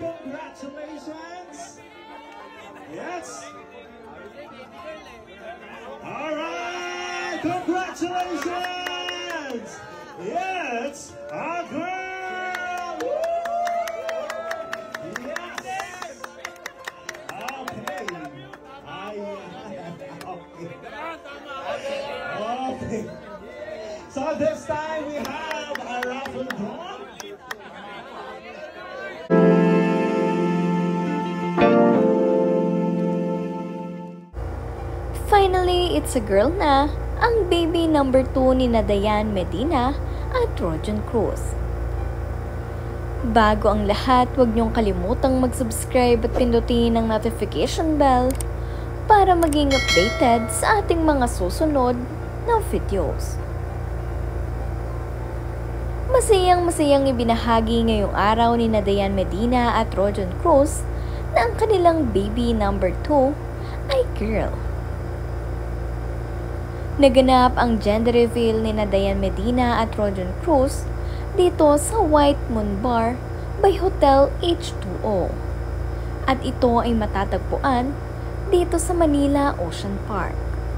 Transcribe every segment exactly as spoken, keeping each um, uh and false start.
Congratulations! Yes! Alright! Congratulations! Yes! A girl! Woo! Yes! Okay. Ay, okay. Okay. So this time we have a raffle draw. Finally, it's a girl na, ang baby number two ni na Dayan Medina at Trojan Cruz. Bago ang lahat, huwag niyong kalimutang mag-subscribe at pindutin ang notification bell para maging updated sa ating mga susunod na videos. Masayang-masayang ibinahagi ngayong araw ni na Dayan Medina at Trojan Cruz na ang kanilang baby number two ay girl. Naganap ang gender reveal ni na Dayan Medina at Trojan Cruz dito sa White Moon Bar by Hotel H two O. At ito ay matatagpuan dito sa Manila Ocean Park.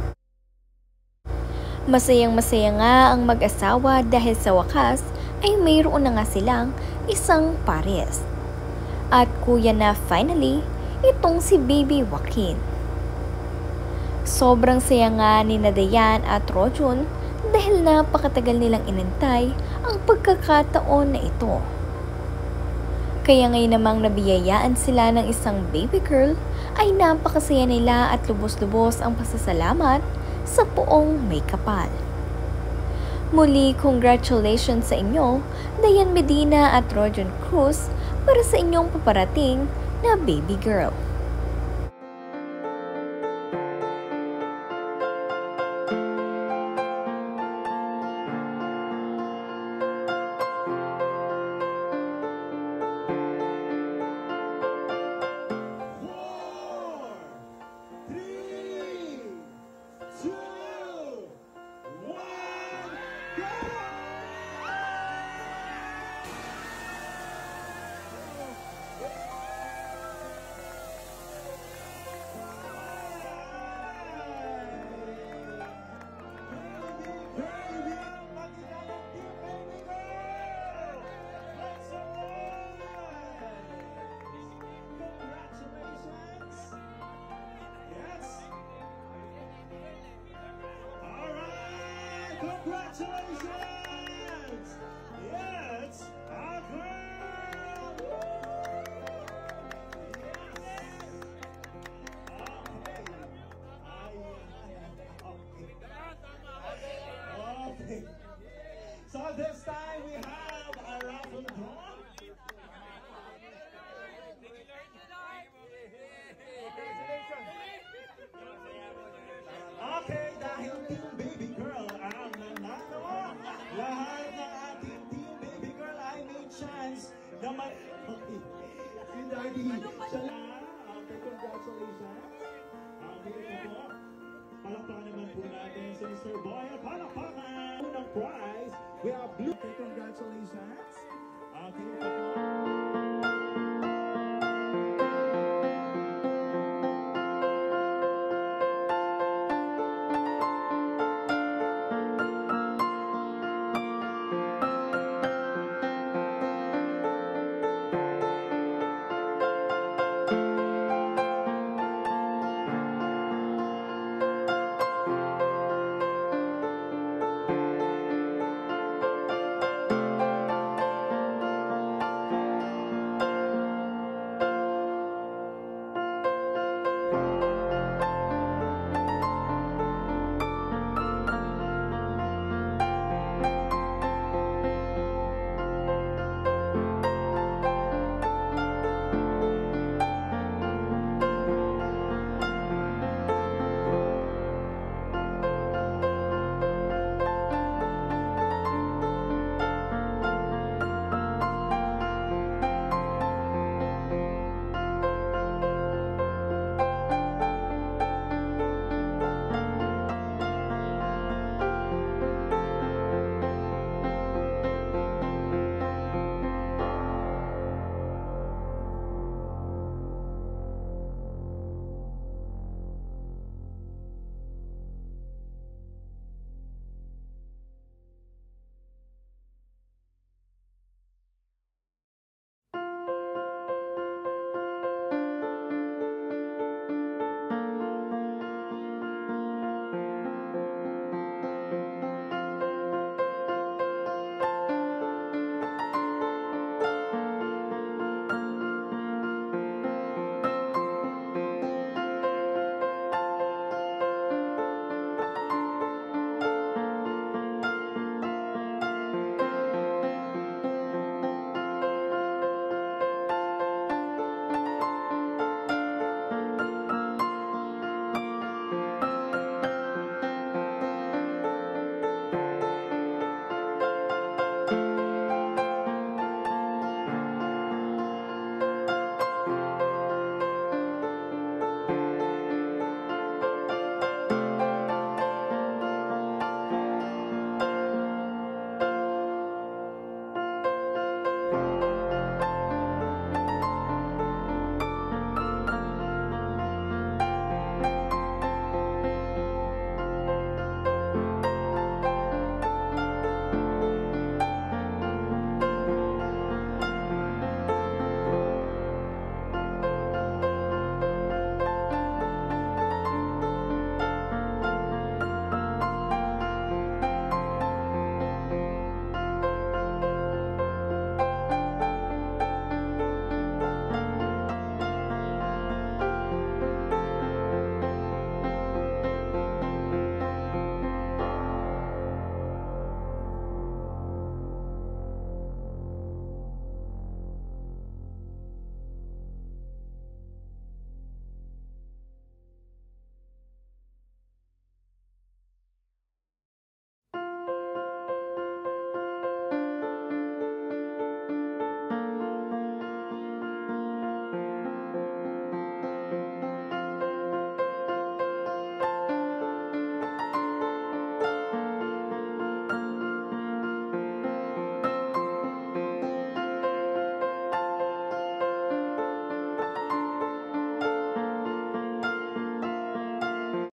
Masayang-masaya nga ang mag-asawa dahil sa wakas ay mayroon na nga silang isang pares. At kuya na finally itong si Baby Joaquin. Sobrang saya nga ni na Dayan at Trojan dahil napakatagal nilang inantay ang pagkakataon na ito. Kaya ngayon namang nabiyayaan sila ng isang baby girl ay napakasaya nila at lubos-lubos ang pasasalamat sa Poong May Kapal. Muli, congratulations sa inyo, Dayan Medina at Trojan Cruz, para sa inyong paparating na baby girl. Congratulations! Yes, a girl! Yes! Okay. Ay, okay. Okay. So this time we have a raffle draw. Okay, dahil Team Baby Girl ang nanalo, lahat ng ating Team Baby Girl ay may chance na mag... Okay. Si Daddy, siya lang. Okay, congratulations. Okay, ito po. Palakpakan naman po natin si Mister Boy. Palakpakan! Unang prize, we have blue. Okay, congratulations. Okay, ito po.